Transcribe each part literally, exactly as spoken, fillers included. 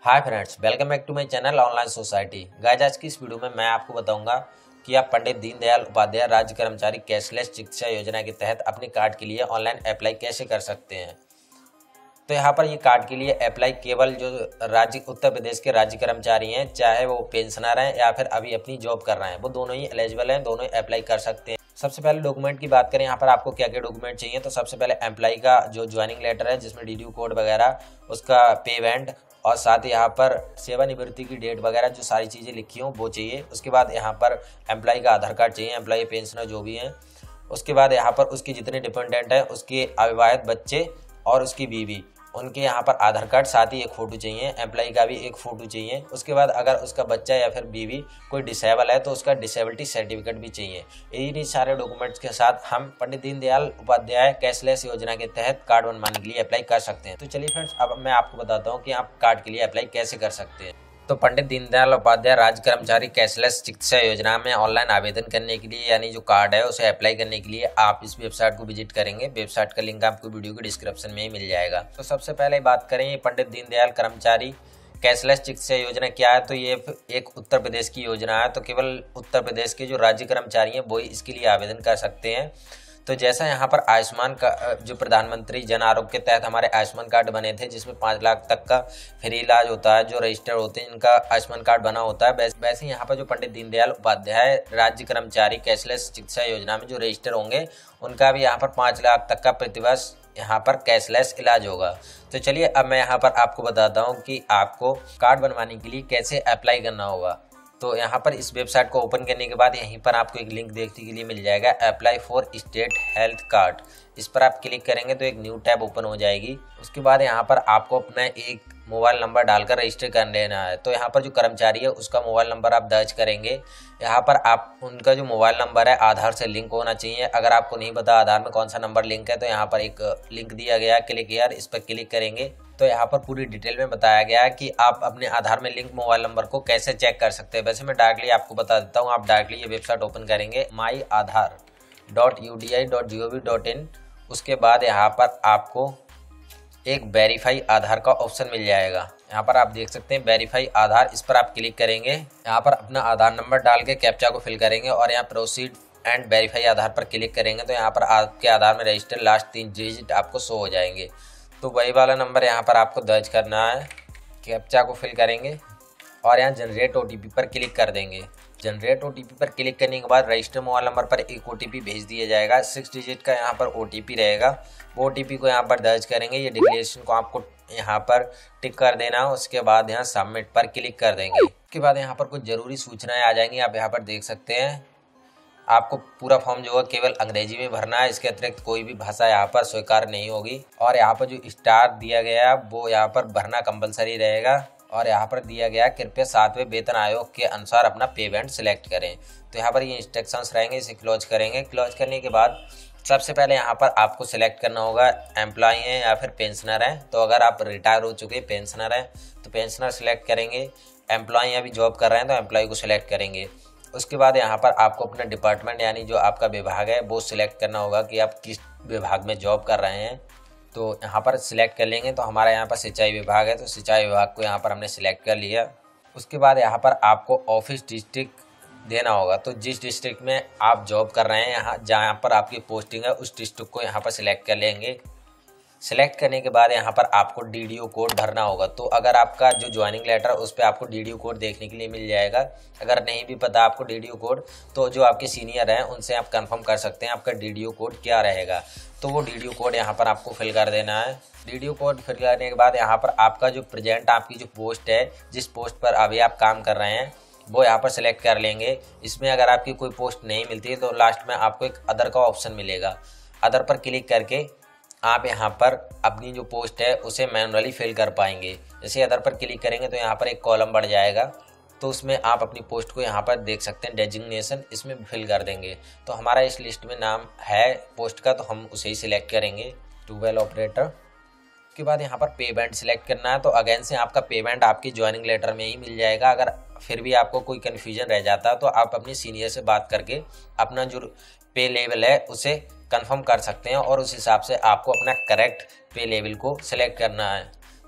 Hi friends, welcome back to my channel online society. Guys, आज की इस video में मैं आपको बताऊंगा कि आप पंडित दीनदयाल उपाध्याय राज्य कर्मचारी कैशलेस चिकित्सा योजना के तहत अपने कार्ड के लिए ऑनलाइन अप्लाई कैसे कर सकते हैं। तो यहाँ पर ये कार्ड के लिए अप्लाई केवल जो राज्य उत्तर प्रदेश के राज्य कर्मचारी हैं, चाहे वो पेंशनर हैं या फिर अभी अपनी जॉब कर रहे हैं, वो दोनों ही एलिजिबल हैं, दोनों ही अप्लाई कर सकते हैं। सबसे पहले डॉक्यूमेंट की बात करें, यहाँ पर आपको क्या क्या डॉक्यूमेंट चाहिए। तो सबसे पहले एम्प्लॉय का जो ज्वाइनिंग लेटर है जिसमें डी डी यू कोड वगैरह, उसका पेमेंट और साथ ही यहाँ पर सेवानिवृत्ति की डेट वगैरह जो सारी चीज़ें लिखी हों वो चाहिए। उसके बाद यहाँ पर एम्प्लॉय का आधार कार्ड चाहिए, एम्प्लॉय पेंशनर जो भी हैं। उसके बाद यहाँ पर उसके जितने डिपेंडेंट हैं, उसके अविवाहित बच्चे और उसकी बीवी, उनके यहाँ पर आधार कार्ड, साथ ही एक फ़ोटो चाहिए, एम्प्लॉय का भी एक फ़ोटो चाहिए। उसके बाद अगर उसका बच्चा या फिर बीवी कोई डिसेबल है तो उसका डिसेबिलिटी सर्टिफिकेट भी चाहिए। इन्हीं सारे डॉक्यूमेंट्स के साथ हम पंडित दीनदयाल उपाध्याय कैशलेस योजना के तहत कार्ड बनवाने के लिए अप्लाई कर सकते हैं। तो चलिए फ्रेंड्स, अब मैं आपको बताता हूँ कि आप कार्ड के लिए अप्लाई कैसे कर सकते हैं। तो पंडित दीनदयाल उपाध्याय राज्य कर्मचारी कैशलेस चिकित्सा योजना में ऑनलाइन आवेदन करने के लिए, यानी जो कार्ड है उसे अप्लाई करने के लिए आप इस वेबसाइट को विजिट करेंगे। वेबसाइट का लिंक आपको वीडियो के डिस्क्रिप्शन में ही मिल जाएगा। तो सबसे पहले बात करें ये पंडित दीनदयाल कर्मचारी कैशलेस चिकित्सा योजना क्या है। तो ये एक उत्तर प्रदेश की योजना है। तो केवल उत्तर प्रदेश के जो राज्य कर्मचारी हैं वो ही इसके लिए आवेदन कर सकते हैं। तो जैसा यहाँ पर आयुष्मान का जो प्रधानमंत्री जन आरोग्य के तहत हमारे आयुष्मान कार्ड बने थे जिसमें पाँच लाख तक का फ्री इलाज होता है, जो रजिस्टर्ड होते हैं इनका आयुष्मान कार्ड बना होता है, वैसे यहाँ पर जो पंडित दीनदयाल उपाध्याय राज्य कर्मचारी कैशलेस चिकित्सा योजना में जो रजिस्टर होंगे उनका भी यहाँ पर पाँच लाख तक का प्रतिवर्ष यहाँ पर कैशलेस इलाज होगा। तो चलिए अब मैं यहाँ पर आपको बताता हूँ कि आपको कार्ड बनवाने के लिए कैसे अप्लाई करना होगा। तो यहाँ पर इस वेबसाइट को ओपन करने के बाद यहीं पर आपको एक लिंक देखने के लिए मिल जाएगा, apply for state health card. इस पर आप क्लिक करेंगे तो एक न्यू टैब ओपन हो जाएगी। उसके बाद यहाँ पर आपको अपना एक मोबाइल नंबर डालकर रजिस्टर कर लेना है। तो यहाँ पर जो कर्मचारी है उसका मोबाइल नंबर आप दर्ज करेंगे। यहाँ पर आप उनका जो मोबाइल नंबर है आधार से लिंक होना चाहिए। अगर आपको नहीं पता आधार में कौन सा नंबर लिंक है तो यहाँ पर एक लिंक दिया गया है, क्लिक हियर, इस पर क्लिक करेंगे तो यहाँ पर पूरी डिटेल में बताया गया है कि आप अपने आधार में लिंक मोबाइल नंबर को कैसे चेक कर सकते हैं। वैसे मैं डायरेक्टली आपको बता देता हूँ। आप डायरेक्टली ये वेबसाइट ओपन करेंगे my Aadhaar dot U D I dot G O V dot in. उसके बाद यहाँ पर आपको एक वेरीफाई आधार का ऑप्शन मिल जाएगा। यहाँ पर आप देख सकते हैं वेरीफाई आधार, इस पर आप क्लिक करेंगे। यहाँ पर अपना आधार नंबर डाल के कैप्चा को फिल करेंगे और यहाँ प्रोसीड एंड वेरीफाई आधार पर क्लिक करेंगे तो यहाँ पर आपके आधार में रजिस्टर लास्ट तीन डिजिट आपको शो हो जाएंगे। तो वही वाला नंबर यहाँ पर आपको दर्ज करना है, कैप्चा को फिल करेंगे और यहाँ जनरेट ओ टी पी पर क्लिक कर देंगे। जनरेट ओ टी पी पर क्लिक करने के बाद रजिस्टर मोबाइल नंबर पर एक ओ टी पी भेज दिया जाएगा। सिक्स डिजिट का यहाँ पर ओ टी पी रहेगा। वो ओ टी पी को यहाँ पर दर्ज करेंगे। ये डिक्लेरेशन को आपको यहाँ पर टिक कर देना है। उसके बाद यहाँ सबमिट पर क्लिक कर देंगे। उसके बाद यहाँ पर कुछ जरूरी सूचनाएं आ जाएंगी, आप यहाँ पर देख सकते हैं। आपको पूरा फॉर्म जो है केवल अंग्रेजी में भरना है, इसके अतिरिक्त कोई भी भाषा यहाँ पर स्वीकार नहीं होगी। और यहाँ पर जो स्टार दिया गया है वो यहाँ पर भरना कंपलसरी रहेगा। और यहाँ पर दिया गया कृपया सातवें वेतन आयोग के अनुसार अपना पेमेंट सिलेक्ट करें। तो यहाँ पर ये इंस्ट्रक्शंस रहेंगे, इसे क्लोज करेंगे। क्लोज करने के बाद सबसे पहले यहाँ पर आपको सिलेक्ट करना होगा एम्प्लॉय हैं या फिर पेंशनर हैं। तो अगर आप रिटायर हो चुके पेंशनर हैं तो पेंशनर सिलेक्ट करेंगे। एम्प्लॉय अभी जॉब कर रहे हैं तो एम्प्लॉय को सिलेक्ट करेंगे। उसके बाद यहाँ पर आपको अपना डिपार्टमेंट यानी जो आपका विभाग है वो सिलेक्ट करना होगा कि आप किस विभाग में जॉब कर रहे हैं। तो यहाँ पर सिलेक्ट कर लेंगे। तो हमारा यहाँ पर सिंचाई विभाग है तो सिंचाई विभाग को यहाँ पर हमने सिलेक्ट कर लिया। उसके बाद यहाँ पर आपको ऑफिस डिस्ट्रिक्ट देना होगा। तो जिस डिस्ट्रिक्ट में आप जॉब कर रहे हैं, यहाँ जहाँ पर आपकी पोस्टिंग है उस डिस्ट्रिक्ट को यहाँ पर सिलेक्ट कर लेंगे। सिलेक्ट करने के बाद यहाँ पर आपको डी डी यू कोड भरना होगा। तो अगर आपका जो ज्वाइनिंग लेटर है उस पर आपको डी डी यू कोड देखने के लिए मिल जाएगा। अगर नहीं भी पता आपको डी डी यू कोड तो जो आपके सीनियर हैं उनसे आप कंफर्म कर सकते हैं आपका डी डी यू कोड क्या रहेगा। तो वो डी डी यू कोड यहाँ पर आपको फिल कर देना है। D D U code fill करने के बाद यहाँ पर आपका जो प्रेजेंट आपकी जो पोस्ट है, जिस पोस्ट पर अभी आप काम कर रहे हैं वो यहाँ पर सिलेक्ट कर लेंगे। इसमें अगर आपकी कोई पोस्ट नहीं मिलती है तो लास्ट में आपको एक अदर का ऑप्शन मिलेगा। अदर पर क्लिक करके आप यहाँ पर अपनी जो पोस्ट है उसे मैनुअली फिल कर पाएंगे। जैसे अदर पर क्लिक करेंगे तो यहाँ पर एक कॉलम बढ़ जाएगा। तो उसमें आप अपनी पोस्ट को यहाँ पर देख सकते हैं, डेजिग्नेशन, इसमें फिल कर देंगे। तो हमारा इस लिस्ट में नाम है पोस्ट का तो हम उसे ही सिलेक्ट करेंगे, ट्यूबवेल ऑपरेटर। उसके बाद यहाँ पर पेमेंट सिलेक्ट करना है। तो अगेन से आपका पेमेंट आपकी ज्वाइनिंग लेटर में ही मिल जाएगा। अगर फिर भी आपको कोई कन्फ्यूजन रह जाता है तो आप अपने सीनियर से बात करके अपना जो पे लेवल है उसे कंफर्म कर सकते हैं और उस हिसाब से आपको अपना करेक्ट पे लेवल को सिलेक्ट करना है। तो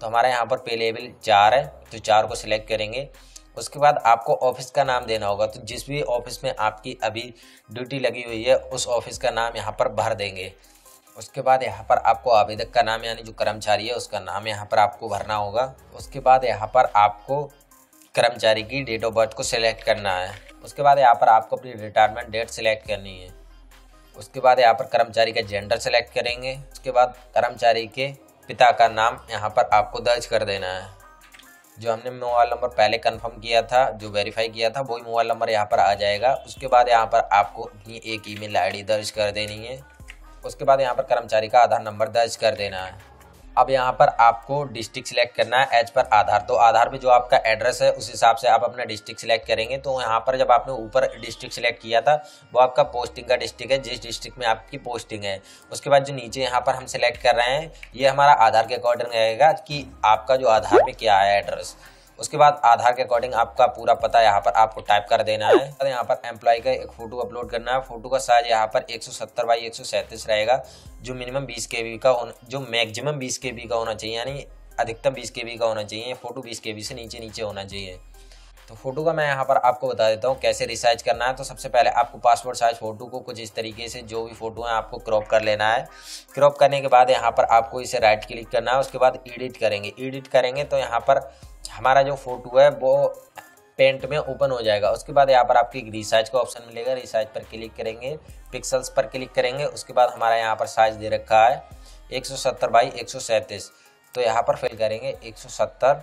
तो हमारे यहाँ पर पे लेवल चार है, तो चार को सिलेक्ट करेंगे। उसके बाद आपको ऑफिस का नाम देना होगा, तो जिस भी ऑफिस में आपकी अभी ड्यूटी लगी हुई है उस ऑफिस का नाम यहाँ पर भर देंगे। उसके बाद यहाँ पर आपको आवेदक का नाम यानी जो कर्मचारी है उसका नाम यहाँ पर आपको भरना होगा। उसके बाद यहाँ पर आपको कर्मचारी की डेट ऑफ बर्थ को सिलेक्ट करना है। उसके बाद यहाँ पर आपको अपनी रिटायरमेंट डेट सिलेक्ट करनी है। उसके बाद यहाँ पर कर्मचारी का जेंडर सेलेक्ट करेंगे। उसके बाद कर्मचारी के पिता का नाम यहाँ पर आपको दर्ज कर देना है। जो हमने मोबाइल नंबर पहले कंफर्म किया था, जो वेरीफाई किया था, वही मोबाइल नंबर यहाँ पर आ जाएगा। उसके बाद यहाँ पर आपको अपनी एक ईमेल आईडी दर्ज कर देनी है। उसके बाद यहाँ पर कर्मचारी का आधार नंबर दर्ज कर देना है। अब यहाँ पर आपको डिस्ट्रिक्ट सिलेक्ट करना है एज पर आधार। तो आधार पे जो आपका एड्रेस है उस हिसाब से आप अपना डिस्ट्रिक्ट सिलेक्ट करेंगे। तो यहाँ पर जब आपने ऊपर डिस्ट्रिक्ट सिलेक्ट किया था वो आपका पोस्टिंग का डिस्ट्रिक्ट है, जिस डिस्ट्रिक्ट में आपकी पोस्टिंग है। उसके बाद जो नीचे यहाँ पर हम सिलेक्ट कर रहे हैं ये हमारा आधार के अकॉर्डिंग रहेगा कि आपका जो आधार में क्या है एड्रेस। उसके बाद आधार के अकॉर्डिंग आपका पूरा पता यहाँ पर आपको टाइप कर देना है। यहाँ पर एम्प्लॉय का एक फोटो अपलोड करना है। फोटो का साइज यहाँ पर एक सौ सत्तर बाई एक सौ सैंतीस रहेगा, जो मिनिमम बीस के बी का होना, जो मैक्सिमम बीस के बी का होना चाहिए, यानी अधिकतम बीस के बी का होना चाहिए। फोटो बीस के बी से नीचे नीचे होना चाहिए। तो फोटो का मैं यहाँ पर आपको बता देता हूँ कैसे रिसाइज करना है। तो सबसे पहले आपको पासपोर्ट साइज फोटो को कुछ इस तरीके से जो भी फोटो है आपको क्रॉप कर लेना है। क्रॉप करने के बाद यहाँ पर आपको इसे राइट क्लिक करना है। उसके बाद एडिट करेंगे। एडिट करेंगे तो यहाँ पर हमारा जो फोटो है वो पेंट में ओपन हो जाएगा। उसके बाद यहाँ पर आपकी रिसाइज का ऑप्शन मिलेगा। रिसाइज पर क्लिक करेंगे, पिक्सल्स पर क्लिक करेंगे। उसके बाद हमारा यहाँ पर साइज दे रखा है एक सौ सत्तर बाई एक सौ सैंतीस, तो यहाँ पर फिल करेंगे एक सौ सत्तर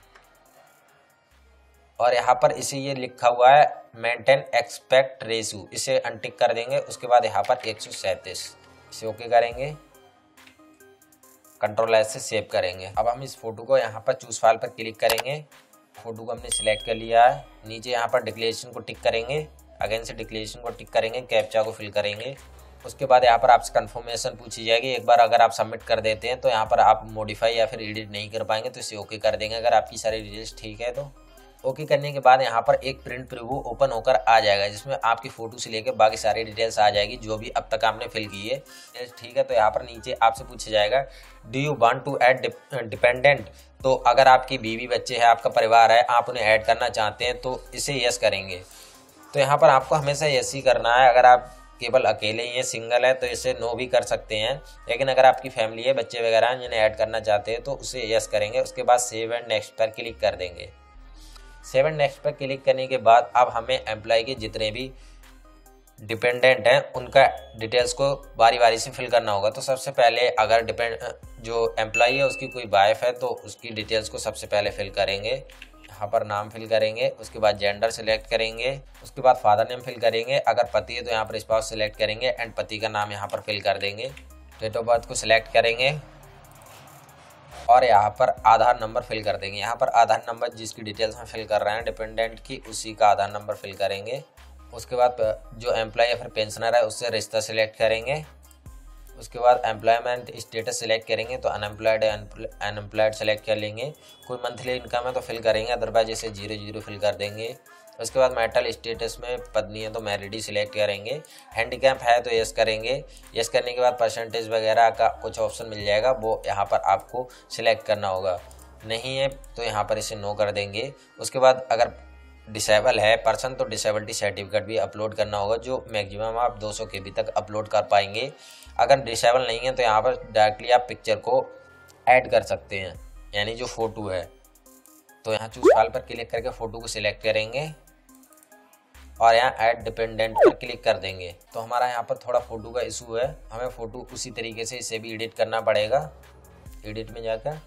और यहाँ पर इसे ये लिखा हुआ है मेंटेन एक्सपेक्ट रेशियो, इसे अनटिक कर देंगे। उसके बाद यहाँ पर एक सौ सैंतीस, इसे ओके करेंगे, कंट्रोल एस से सेव करेंगे। अब हम इस फोटो को यहाँ पर चूज फाइल पर क्लिक करेंगे। फोटो को हमने सिलेक्ट कर लिया है। नीचे यहाँ पर डिक्लेरेशन को टिक करेंगे, अगेन से डिक्लेरेशन को टिक करेंगे, कैप्चा को फिल करेंगे। उसके बाद यहाँ पर आपसे कंफर्मेशन पूछी जाएगी। एक बार अगर आप सबमिट कर देते हैं तो यहाँ पर आप मॉडिफाई या फिर एडिट नहीं कर पाएंगे, तो इसे ओके कर देंगे। अगर आपकी सारी डिटेल्स ठीक है तो ओके करने के बाद यहाँ पर एक प्रिंट प्रीव्यू ओपन होकर आ जाएगा, जिसमें आपकी फोटो से लेकर बाकी सारी डिटेल्स आ जाएगी जो भी अब तक आपने फिल की है। ठीक है, तो यहाँ पर नीचे आपसे पूछा जाएगा do you want to add dependent. तो अगर आपकी बीवी बच्चे हैं, आपका परिवार है, आप उन्हें ऐड करना चाहते हैं तो इसे यस करेंगे। तो यहाँ पर आपको हमेशा यस ही करना है। अगर आप केवल अकेले ही हैं, सिंगल है, तो इसे नो भी कर सकते हैं। लेकिन अगर आपकी फैमिली है, बच्चे वगैरह हैं जिन्हें ऐड करना चाहते हैं तो उसे यस करेंगे। उसके बाद सेव एंड नेक्स्ट पर क्लिक कर देंगे। सेव एंड नेक्स्ट पर क्लिक करने के बाद अब हमें एम्प्लॉय के जितने भी डिपेंडेंट हैं उनका डिटेल्स को बारी बारी से फिल करना होगा। तो सबसे पहले अगर डिपेंड जो एम्प्लॉय है उसकी कोई वाइफ है तो उसकी डिटेल्स को सबसे पहले फिल करेंगे। यहाँ पर नाम फिल करेंगे। उसके बाद जेंडर सिलेक्ट करेंगे। उसके बाद फादर नेम फिल करेंगे। अगर पति है तो यहाँ पर स्पाउस सिलेक्ट करेंगे एंड पति का नाम यहाँ पर फिल कर देंगे। डेट ऑफ बर्थ को सिलेक्ट करेंगे और यहाँ पर आधार नंबर फिल कर देंगे। यहाँ पर आधार नंबर जिसकी डिटेल्स हम फिल कर रहे हैं डिपेंडेंट की, उसी का आधार नंबर फिल करेंगे। उसके बाद जो एम्प्लॉय या फिर पेंशनर है उससे रिश्ता सिलेक्ट करेंगे। उसके बाद एम्प्लॉयमेंट स्टेटस सिलेक्ट करेंगे, तो अनएम्प्लॉयड अनएम्प्लॉयड सेलेक्ट कर लेंगे। कोई मंथली इनकम है तो फिल करेंगे, अदरवाइज इसे जीरो जीरो फिल कर देंगे। उसके बाद मैरिटल स्टेटस में पत्नी है तो मैरिड सिलेक्ट करेंगे। हैंडीकैप है तो यस करेंगे। यस करने के बाद परसेंटेज वगैरह का कुछ ऑप्शन मिल जाएगा, वो यहाँ पर आपको सिलेक्ट करना होगा। नहीं है तो यहाँ पर इसे नो कर देंगे। उसके बाद अगर डिसेबल है पर्सन तो डिसेबिलिटी सर्टिफिकेट भी अपलोड करना होगा, जो मैक्सिमम आप दो सौ के बी तक अपलोड कर पाएंगे। अगर डिसेबल नहीं है तो यहाँ पर डायरेक्टली आप पिक्चर को ऐड कर सकते हैं, यानी जो फ़ोटो है। तो यहाँ चूज फाइल पर क्लिक करके फ़ोटो को सिलेक्ट करेंगे और यहाँ ऐड डिपेंडेंट पर क्लिक कर देंगे। तो हमारा यहाँ पर थोड़ा फ़ोटो का इशू है, हमें फ़ोटो उसी तरीके से इसे भी एडिट करना पड़ेगा। एडिट में जाकर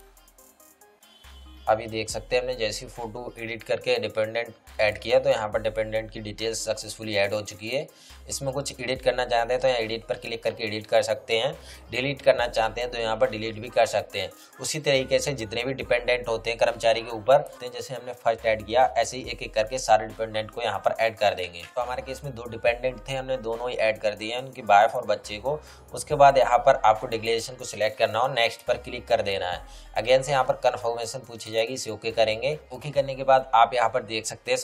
अभी देख सकते हैं हमने जैसी फ़ोटो एडिट करके डिपेंडेंट ऐड किया तो यहाँ पर डिपेंडेंट की डिटेल्स सक्सेसफुली ऐड हो चुकी है। इसमें कुछ एडिट करना चाहते हैं तो यहाँ एडिट पर क्लिक करके एडिट कर सकते हैं। डिलीट करना चाहते हैं तो यहाँ पर डिलीट भी कर सकते हैं। उसी तरीके से जितने भी डिपेंडेंट होते हैं कर्मचारी के ऊपर, जैसे हमने फर्स्ट ऐड किया ऐसे ही एक एक करके सारे डिपेंडेंट को यहाँ पर ऐड कर देंगे। तो हमारे केस में दो डिपेंडेंट थे, हमने दोनों ही ऐड कर दिए हैं, उनकी वाइफ और बच्चे को। उसके बाद यहाँ पर आपको डिक्लेरेशन को सिलेक्ट करना हो, नेक्स्ट पर क्लिक कर देना है। अगेन से यहाँ पर कन्फर्मेशन पूछी जाएगी, इसे ओके करेंगे। ओके करने के बाद आप यहाँ पर देख सकते हैं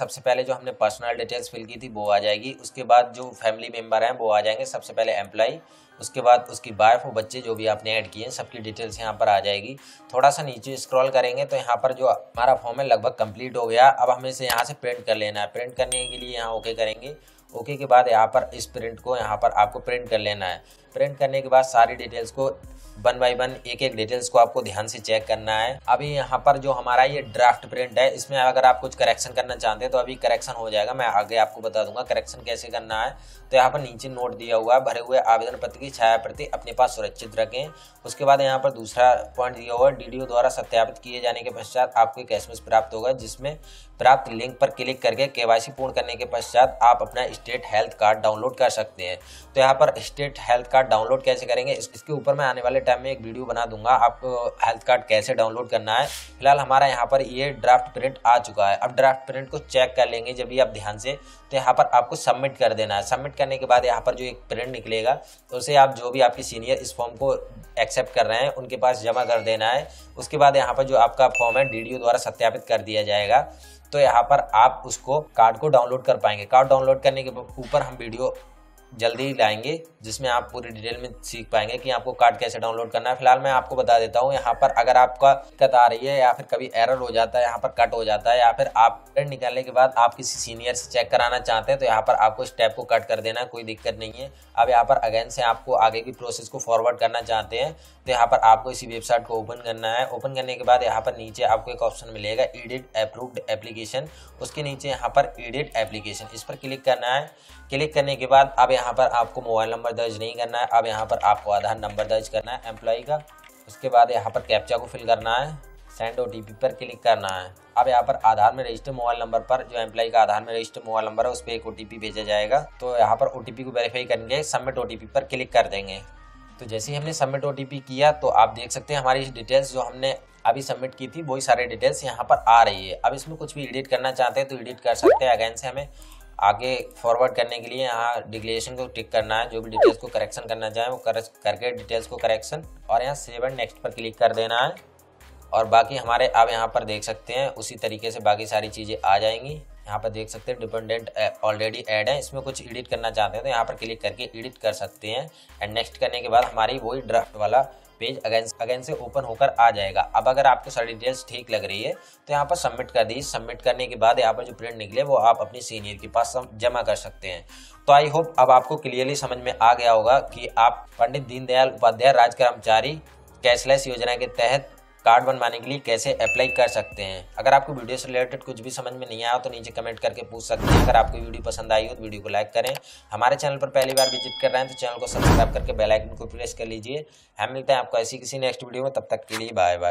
सबसे पहले जो हमने पर्सनल डिटेल्स फिल की थी वो आ जाएगी। उसके बाद जो फैमिली मेम्बर हैं वो आ जाएंगे। सबसे पहले एम्प्लॉई, उसके बाद उसकी वाइफ और बच्चे जो भी आपने ऐड किए हैं सबकी डिटेल्स यहाँ पर आ जाएगी। थोड़ा सा नीचे स्क्रॉल करेंगे तो यहाँ पर जो हमारा फॉर्म है लगभग कंप्लीट हो गया। अब हमें इसे यहाँ से प्रिंट कर लेना है। प्रिंट करने के लिए यहाँ ओके करेंगे। ओके के बाद यहाँ पर इस प्रिंट को यहाँ पर आपको प्रिंट कर लेना है। प्रिंट करने के बाद सारी डिटेल्स को वन बाई वन एक एक डिटेल्स को आपको ध्यान से चेक करना है। अभी यहाँ पर जो हमारा ये ड्राफ्ट प्रिंट है इसमें अगर आप कुछ करेक्शन करना चाहते हैं तो अभी करेक्शन हो जाएगा। मैं आगे आपको बता दूंगा करेक्शन कैसे करना है। तो यहाँ पर नीचे नोट दिया हुआ है, भरे हुए आवेदन पत्र की छाया प्रति अपने पास सुरक्षित रखें। उसके बाद यहाँ पर दूसरा पॉइंट दिया हुआ है, डीडीओ द्वारा सत्यापित किए जाने के पश्चात आपको एक एसएमएस प्राप्त होगा जिसमें प्राप्त लिंक पर क्लिक करके केवाईसी पूर्ण करने के पश्चात आप अपना स्टेट हेल्थ कार्ड डाउनलोड कर सकते हैं। तो यहाँ पर स्टेट हेल्थ कार्ड डाउनलोड कैसे करेंगे इसके ऊपर मैं आने वाले टाइम में एक वीडियो बना दूंगा, आपको हेल्थ कार्ड कैसे डाउनलोड करना है। फिलहाल हमारा यहाँ पर ये ड्राफ्ट प्रिंट आ चुका है। अब ड्राफ्ट प्रिंट को चेक कर लेंगे जब भी आप ध्यान से, तो यहाँ पर आपको सबमिट कर देना है। सबमिट करने के बाद यहाँ पर जो एक प्रिंट निकलेगा तो उसे आप जो भी आपके सीनियर इस फॉर्म को एक्सेप्ट कर रहे हैं उनके पास जमा कर देना है। उसके बाद यहाँ पर जो आपका फॉर्म है डीडीओ द्वारा सत्यापित कर दिया जाएगा। तो यहाँ पर आप उसको कार्ड को डाउनलोड कर पाएंगे। कार्ड डाउनलोड करने के ऊपर हम वीडियो जल्दी ही लाएंगे जिसमें आप पूरी डिटेल में सीख पाएंगे कि आपको कार्ड कैसे डाउनलोड करना है। फिलहाल मैं आपको बता देता हूँ, यहाँ पर अगर आपका दिक्कत आ रही है या फिर कभी एरर हो जाता है, यहाँ पर कट हो जाता है, या फिर आप प्रिंट निकालने के बाद आप किसी सीनियर से चेक कराना चाहते हैं तो यहाँ पर आपको स्टेप को कट कर देना है, कोई दिक्कत नहीं है। अब यहाँ पर अगेन से आपको आगे की प्रोसेस को फॉरवर्ड करना चाहते हैं तो यहाँ पर आपको इसी वेबसाइट को ओपन करना है। ओपन करने के बाद यहाँ पर नीचे आपको एक ऑप्शन मिलेगा एडिट अप्रूव्ड एप्लीकेशन। उसके नीचे यहाँ पर एडिट एप्लीकेशन, इस पर क्लिक करना है। क्लिक करने के बाद अब यहाँ पर आपको मोबाइल नंबर दर्ज नहीं करना है, अब यहाँ पर आपको आधार नंबर दर्ज करना है एम्प्लॉय का। उसके बाद यहाँ पर कैप्चा को फिल करना है, सेंड ओटीपी पर क्लिक करना है। अब यहाँ पर आधार में रजिस्टर्ड मोबाइल नंबर पर, जो एम्प्लॉय का आधार में रजिस्टर्ड मोबाइल नंबर है उस पर एक ओटीपी भेजा जाएगा। तो यहाँ पर ओटीपी को वेरीफाई करेंगे, सबमिट ओटीपी पर क्लिक कर देंगे। तो जैसे ही हमने सबमिट ओटीपी किया तो आप देख सकते हैं हमारी डिटेल्स जो हमने अभी सबमिट की थी वही सारी डिटेल्स यहाँ पर आ रही है। अब इसमें कुछ भी एडिट करना चाहते हैं तो एडिट कर सकते हैं। अगेन से हमें आगे फॉरवर्ड करने के लिए यहाँ डिक्लेरेशन को टिक करना है, जो भी डिटेल्स को करेक्शन करना चाहें वो कर, करके डिटेल्स को करेक्शन, और यहाँ सेव एंड नेक्स्ट पर क्लिक कर देना है। और बाकी हमारे अब यहाँ पर देख सकते हैं उसी तरीके से बाकी सारी चीज़ें आ जाएंगी। यहाँ पर देख सकते हैं डिपेंडेंट ऑलरेडी ऐड है, इसमें कुछ एडिट करना चाहते हैं तो यहाँ पर क्लिक करके एडिट कर सकते हैं। एंड नेक्स्ट करने के बाद हमारी वही ड्राफ्ट वाला पेज अगेन अगेन से ओपन होकर आ जाएगा। अब अगर आपको सारी डिटेल्स ठीक लग रही है तो यहाँ पर सबमिट कर दीजिए। सबमिट करने के बाद यहाँ पर जो प्रिंट निकले वो आप अपनी सीनियर के पास जमा कर सकते हैं। तो आई होप अब आपको क्लियरली समझ में आ गया होगा कि आप पंडित दीनदयाल उपाध्याय राज्य कर्मचारी कैशलेस योजना के तहत कार्ड बनवाने के लिए कैसे अप्लाई कर सकते हैं। अगर आपको वीडियो से रिलेटेड कुछ भी समझ में नहीं आया तो नीचे कमेंट करके पूछ सकते हैं। अगर आपको वीडियो पसंद आई हो तो वीडियो को लाइक करें। हमारे चैनल पर पहली बार विजिट कर रहे हैं तो चैनल को सब्सक्राइब करके बेल आइकन को प्रेस कर लीजिए। हम मिलते हैं आपको ऐसी किसी नेक्स्ट वीडियो में, तब तक के लिए बाय बाय।